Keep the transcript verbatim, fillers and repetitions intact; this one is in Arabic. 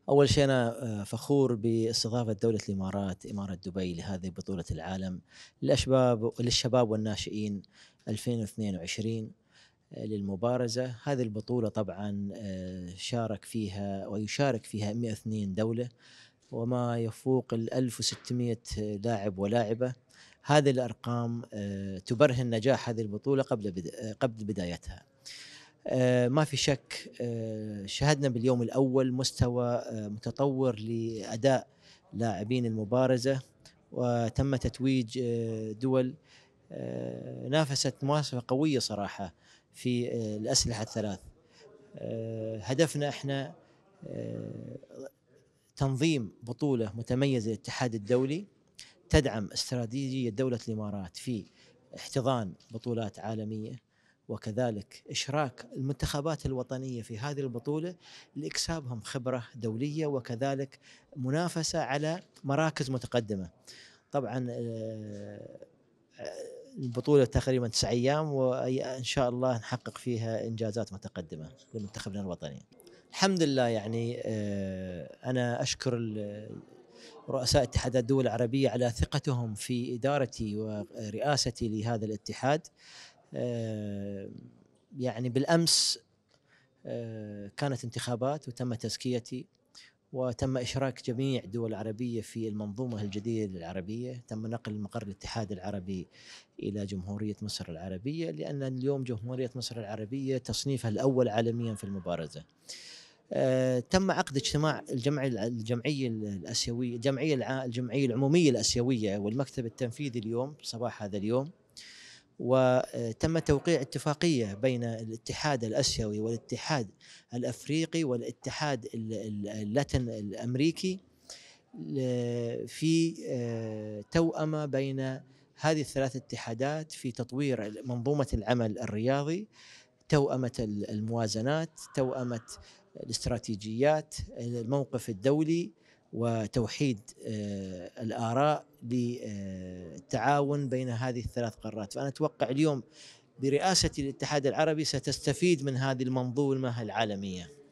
أول شيء أنا آه، فخور باستضافة دولة الإمارات، إمارة دبي لهذه بطولة العالم للأشباب للشباب والناشئين ألفين واثنين وعشرين آه، للمبارزة. هذه البطولة طبعا آه، شارك فيها ويشارك فيها مئة واثنين دولة وما يفوق ال ألف وستمئة لاعب ولاعبة. هذه الأرقام آه، تبرهن نجاح هذه البطولة قبل بد- آه، قبل بدايتها. آه، ما في شك، آه، شهدنا باليوم الأول مستوى آه، متطور لأداء لاعبين المبارزة، وتم تتويج آه، دول آه، نافست منافسة قوية صراحة في آه، الأسلحة الثلاث. آه، هدفنا احنا آه، تنظيم بطولة متميزة للاتحاد الدولي تدعم استراتيجية دولة الإمارات في احتضان بطولات عالمية، وكذلك إشراك المنتخبات الوطنية في هذه البطولة لإكسابهم خبرة دولية، وكذلك منافسة على مراكز متقدمة. طبعا آه، البطولة تقريبا تسع أيام، وإن شاء الله نحقق فيها إنجازات متقدمة لمنتخبنا الوطني. الحمد لله، يعني آه، أنا أشكر رؤساء اتحادات الدول العربية على ثقتهم في إدارتي ورئاستي لهذا الاتحاد. آه، يعني بالأمس آه، كانت انتخابات وتم تزكيتي، وتم إشراك جميع الدول العربية في المنظومة الجديدة العربية. تم نقل مقر الاتحاد العربي إلى جمهورية مصر العربية، لأن اليوم جمهورية مصر العربية تصنيفها الأول عالميا في المبارزة. آه، تم عقد اجتماع الجمعية الجمعية الآسيوية الجمعية الع- الجمعية العمومية الآسيوية والمكتب التنفيذي اليوم صباح هذا اليوم، وتم توقيع اتفاقية بين الاتحاد الآسيوي والاتحاد الأفريقي والاتحاد ال- ال- اللاتن الأمريكي ل- في آه، توأمة بين هذه الثلاث اتحادات في تطوير منظومة العمل الرياضي، توأمة الموازنات، توأمة الاستراتيجيات، الموقف الدولي، وتوحيد آه، الآراء للتعاون بين هذه الثلاث قارات. فأنا أتوقع اليوم برئاسة الاتحاد العربي ستستفيد من هذه المنظومة العالمية.